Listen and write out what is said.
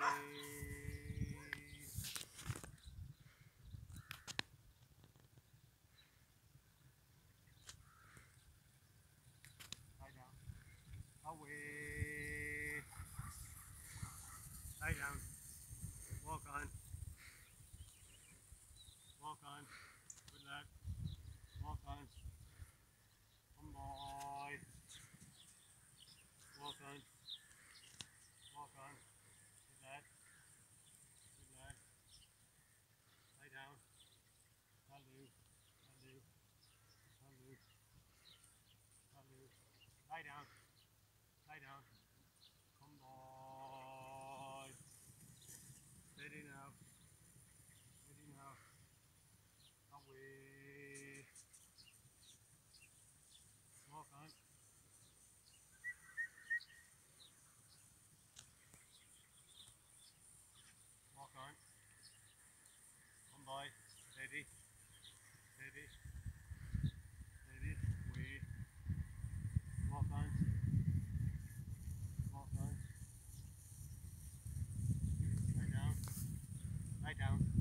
Lie down. Away. Lie down. Walk on. Walk on. Good lad. Walk on. Come boy. Walk on. Walk on. Good lad. Good lad. Lie down. Hello. Hello. Hello. Hello. Lie down. Lie down. Come boy. Steady now. Steady now. Away. Walk on. Walk on. Come boy. Steady. Steady. Steady. Away. Walk on. Walk on. Lie down. Lie down.